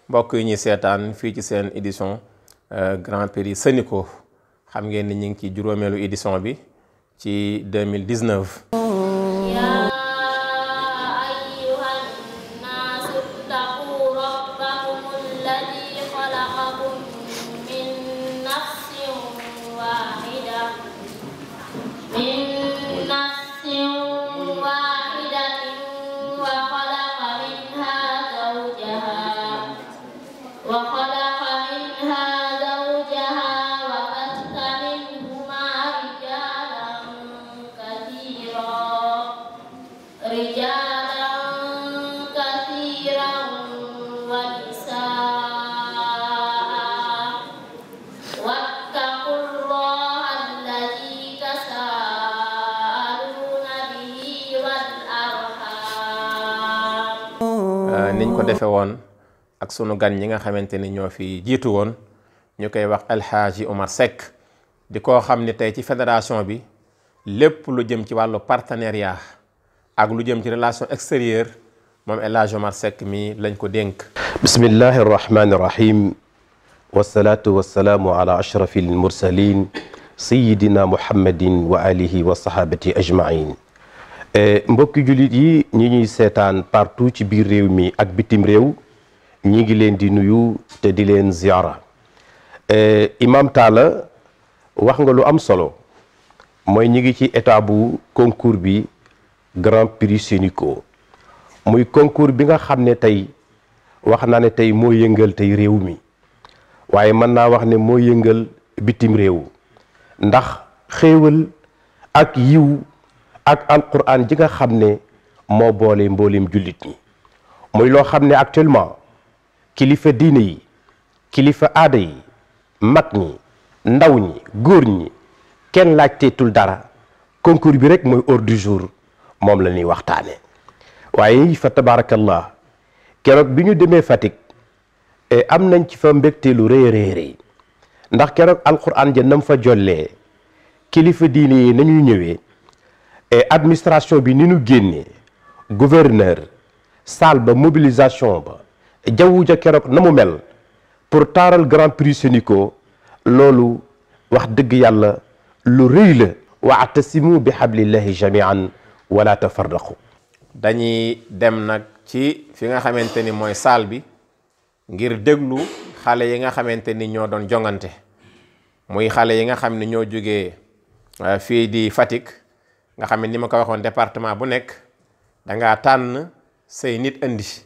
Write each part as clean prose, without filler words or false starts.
mbokk yi ñuy seetaan fii ci seen édition Grand Prix Senico xam ngeen ni ñu ngi ci juróomeelu édition bi ci 2019. niñ ko defee woon ak sunu gan ñi nga xamante ni ñoo fi jiitu woon ñu koy wax El Hadji Omar Seck di koo xam ne tey ci fédération bi lépp lu jëm ci wàllu partenariat ak lu jëm ci relation extérieure moom El Hadji Omar Seck mi lañ ko dénk. bismillahi arrahmani irrahim wasalaatu wasalaamu ala ashrafi almursalin sayidina muhammadin wa alihi wa sahabati ajmain. mbokki jullit yi ñi ñuy seetaan partout ci biir réew mi ak bitim réew ñi ngi leen di nuyu te di leen ziara. Imam Talla wax nga lu am solo mooy ñi ngi ci état bu concours bi Grand Prix Senico muy concours bi nga xam ne tey wax naa ne tey moo yëngal tey réew mi waaye mën naa wax ne moo yëngal bitim réew ndax xéewal ak yiw ak alquran ji nga xam ne moo boole mbooleem jullit ñi muy loo xam ne actuellement kilifa diine yi kilifa aada yi mag ñi ndaw ñi góor ñi kenn laajteetul dara concours bi rek mooy ordre du jour moom la ñuy waxtaane waaye fa tabarakallah keroog bi ñu demee Fatick am nañ ci fa mbégte lu rëy rëy rëy ndax keroog alquran ja nam fa jollee kilifa diine yi nañuy ñëwee administration bi ni ñu génnee gouverneur salle ba mobilisation ba jawwu ja keroog na mu mel pour taaral Grand Prix Senico loolu wax dëgg yàlla lu rëy la wa'tasimu bi hablillahi jami'an wala tafarraqu. dañuy dem nag ci fi nga xamante ni mooy salle bi ngir déglu xale yi nga xamante ni ñoo doon jongante muy xale yi nga xam ne ñoo jógee fii di Fatick nga xam ne ni ma ko waxoon département bu nekk dangaa tànn say nit indi.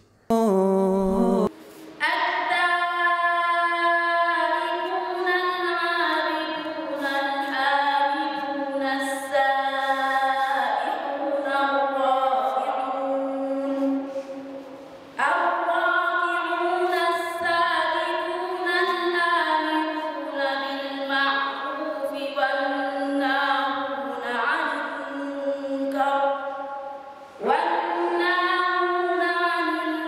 والناهون عن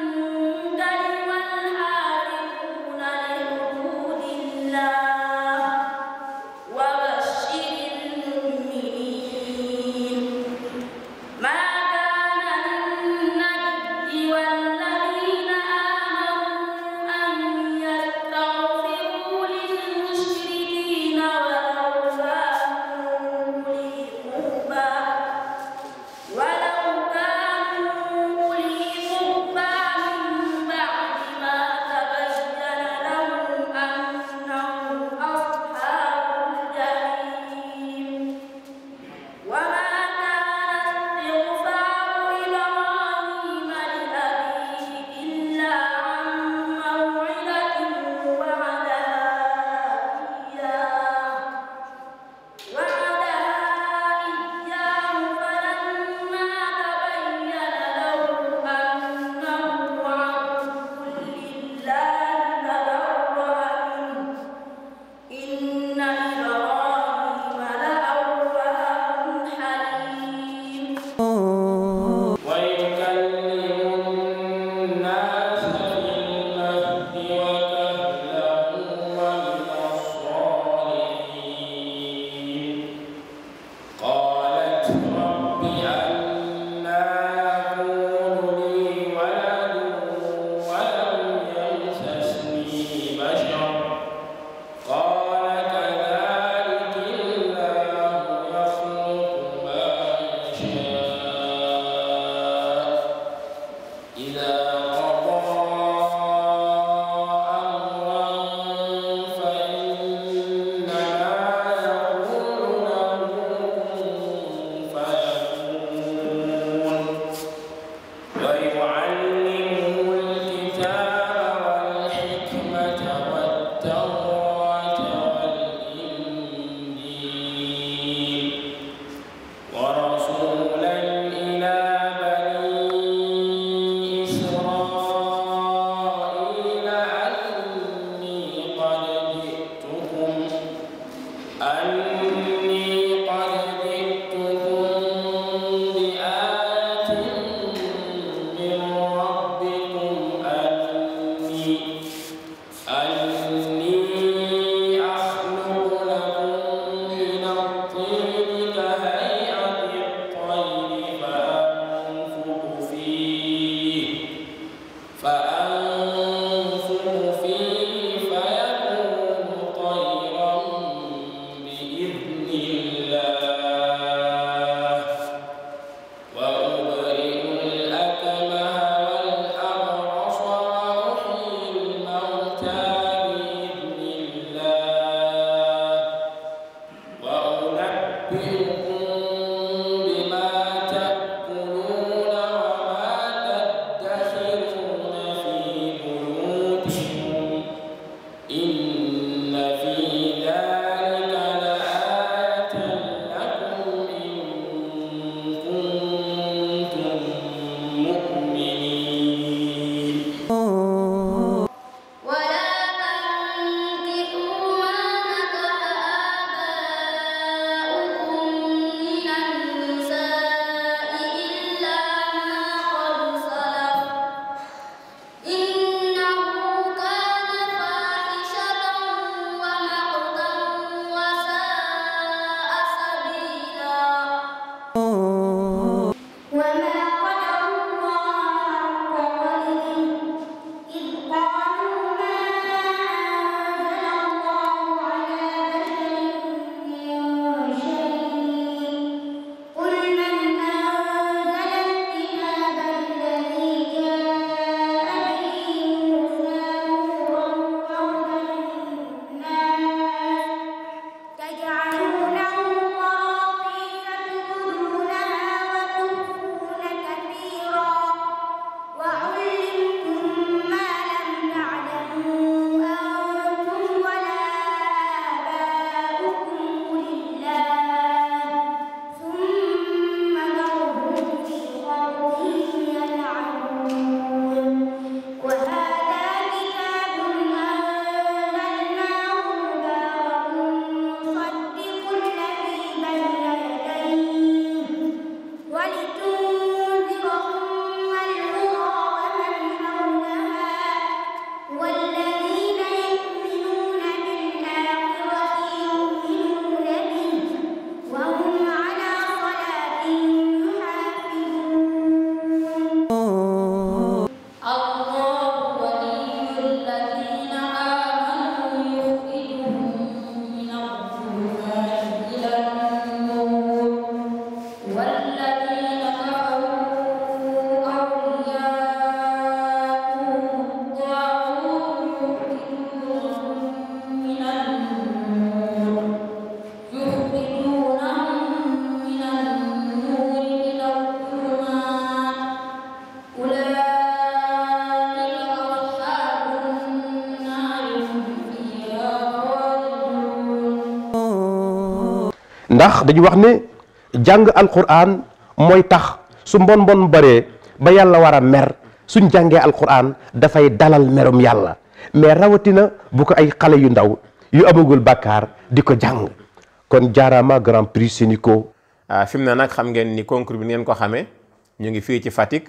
ndax dañu wax ne jàng alquran mooy tax su mbon mbon bëree ba yàlla war a mer suñ jàngee alquran dafay dalal merum yàlla mais rawatina bu ko ay xale yu ndaw yu amagul bàkkaar di ko jàng kon jaaraama Grand Prix Sénico. fi mu ne nag xam ngeen ni concours bi ngeen ko xamee ñu ngi fii ci Fatick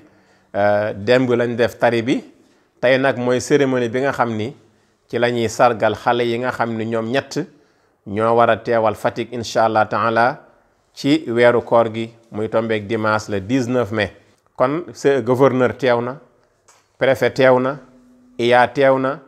démb lañ def tari bi tey nag mooy cérémonie bi nga xam ni ci la ñuy sargal xale yi nga xam ni ñoom ñett ñoo war a teewal Fatick incha allah taala ci weeru koor gi muy tombeek dimanche le 19 mai. kon gouverneur teew na préfet teew na iya teew na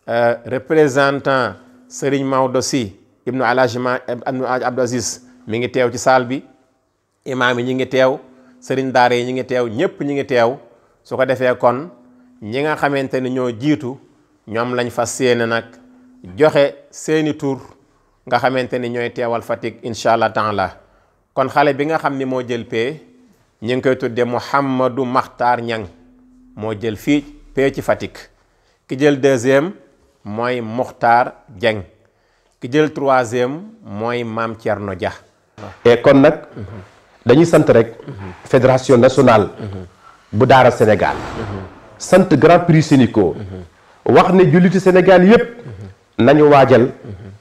représentant Serigne Maodo Sy ibnu Alhaji Abdou Aziz mi ngi teew ci salle bi imaam yi ñi ngi teew Serigne daara yi ñi ngi teew ñëpp ñi ngi teew su ko defee kon ñi nga xamante ni ñoo jiitu ñoom lañ fas yéene nag joxe seeni tur nga xamante ni ñooy teewal Fatick incha allah taala kon xale bi nga xam ni moo jël pee ñu ngi koy tudde Mouhamadou Makhtar Niang moo jël fii pee ci Fatick ki jël deuxième mooy Mokhtar Dieng ki jël troisième mooy Mame Thierno Dia. et kon nag dañuy sant rek fédération nationale bu daara Sénégal sant Grand Prix Sénico wax ne julliti Sénégal yépp nañu waajal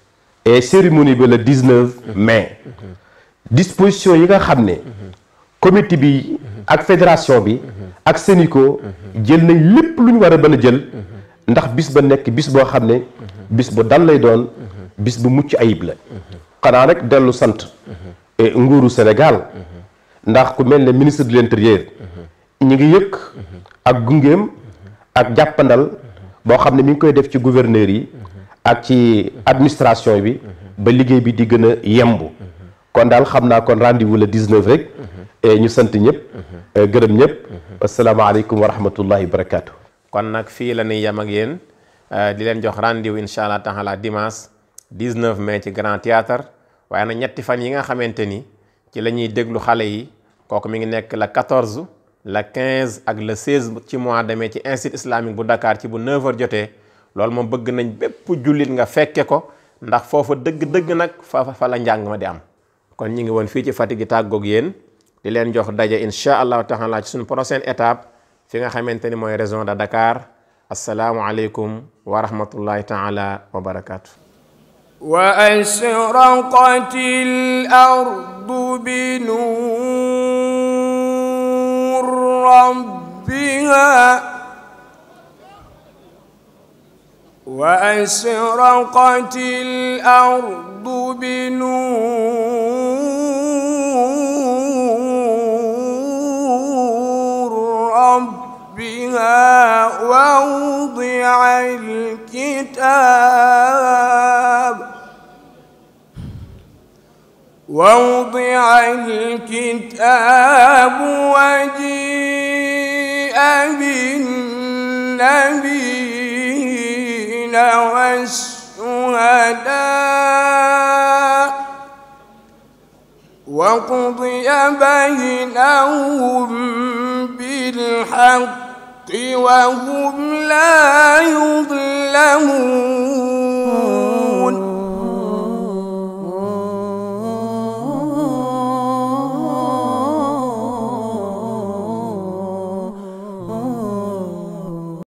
et cérémonie bi le 19 mai disposition yi nga xam ne comité bi ak fédération bi ak Sénico jël nañ lépp lu ñu war a mën a jël ndax bis ba nekk bis boo xam ne bis bu dal lay doon bis bu mucc ayib la xanaa rek dellu sant nguuru Sénégal ndax ku mel ne ministre de l'intérieur ñi ngi yëkk ak gungeem ak jàppandal boo xam ne mi ngi koy def ci gouverneur yi ak ci administration bi ba liggéey bi di gën a yemb kon daal xam naa kon rendez-vous le 19 rek ñu sant ñëpp gërëm ñëpp asalaamaaleykum wa rahmatullahi wa barakaatu. kon nag fii la ñuy yem ak yéen di leen jox rendez-vous incha allah taala dimanche 19 mai ci Grand Théâtre waaye nag ñetti fan yi nga xamante ni ci la ñuy déglu xale yi kooku mi ngi nekk le 14 le 15 ak le 16 ci mois de mai ci institut islamique bu Dakar ci bu 9h jotee loolu moom bëgg nañ bépp jullit nga fekke ko ndax foofa dëgg-dëgg nag fa la njàng ma di am. kon ñi ngi woon fii ci Fatick di tàggoog yéen di leen jox daje incha allahu taala ci suñu prochaine étape fi nga xamante ni mooy région de Dakar asalaamualeykum wa rahmatullahi taala wa barakaatu. wa ashraqatil ardu bi nur rabbiha وأشرقت الأرض بنور ربها ووضع الكتاب وجيء بالنبيين والشهداء وقضي بينهم بالحق وهم لا يظلمون